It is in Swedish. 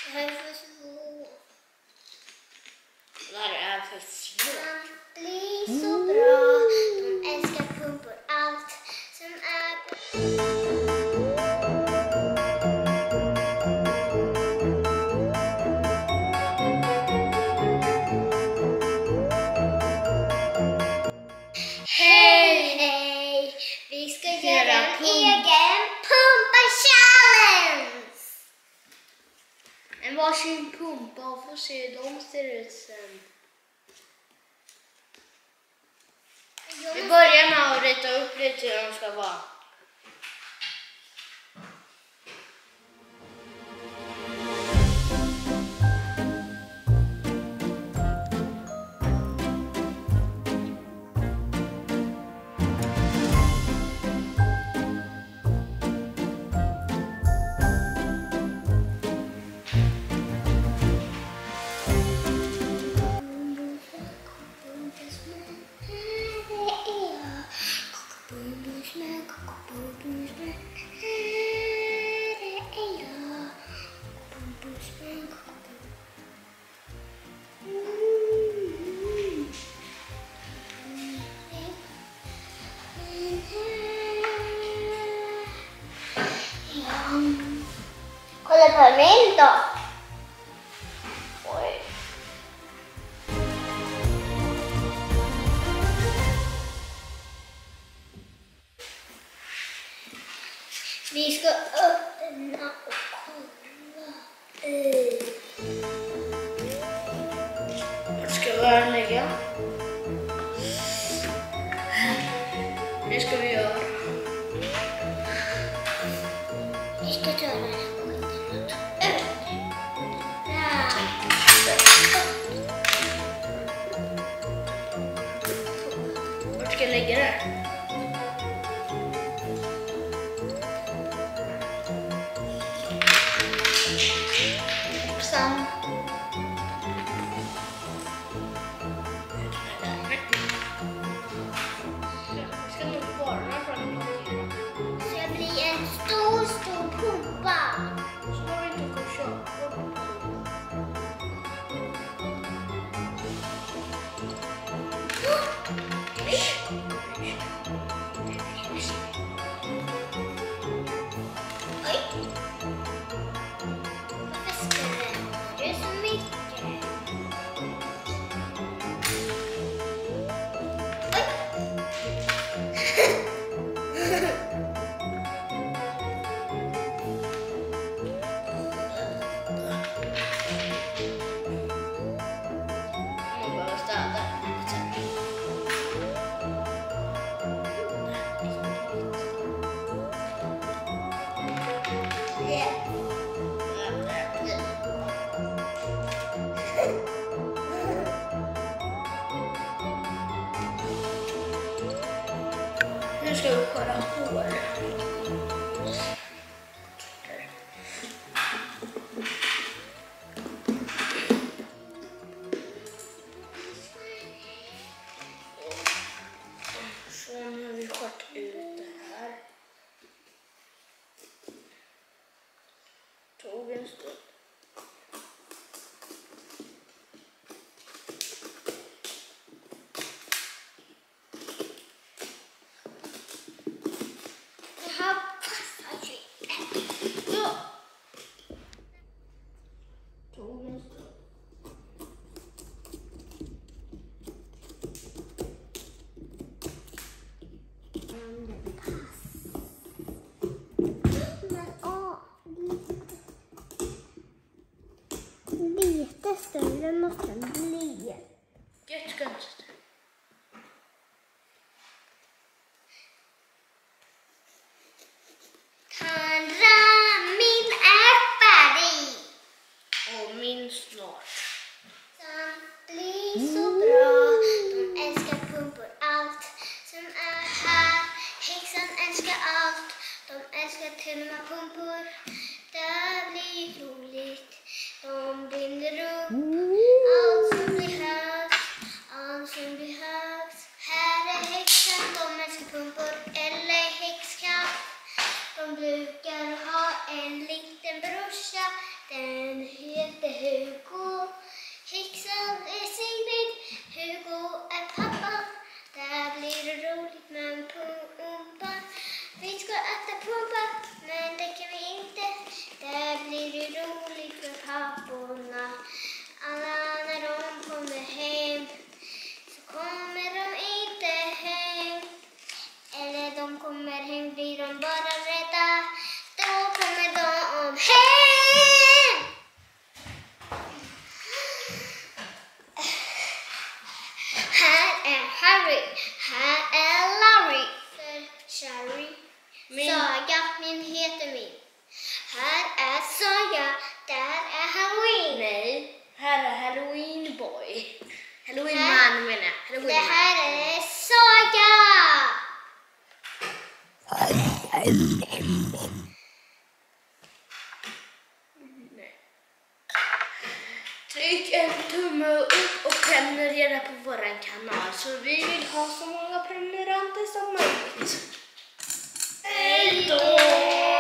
Det här är för svårt. Det här är för svårt. Man blir så bra. De älskar pumpor. Allt som är... Hej! Vi ska göra en egen pumpa-challenge! En varsin pumpa och får se hur de ser ut sen. Vi börjar med att rita upp lite hur de ska vara. Kolla på min då. Oj. Vi ska öppna och kolla. Vart ska vi lägga? Det ska vi göra. Vi ska ta den här skiten. Vart ska jag lägga det? Hoppsan. Jag ska nog varna för att plantera. Så det blir en stor pumpa. Så har vi inte att köpa. Det är så mycket. Man behöver städa. Nu ska vi skära hår. Så nu har vi skärt ut det här. Tog en stund. Det här passar sig. Ja. Tog en stund. Lite större måste den bli. Jättekonstigt. Tandra, min är färdig. Och min snart. Som blir så bra. De älskar pumpor. Allt som är här. Häxan älskar allt. De älskar tunna pumpor. Det blir roligt. De binder upp allt som behövs. Allt som behövs. Här är häxan. De älskar pumpor. Eller häxkatt. De brukar ha en liten brorsa. Den heter Halloween-man menar jag. Det Halloween-man. här är Saga! Tryck en tumme upp och prenumerera på våran kanal så vi vill ha så många prenumeranter som möjligt. Hej då!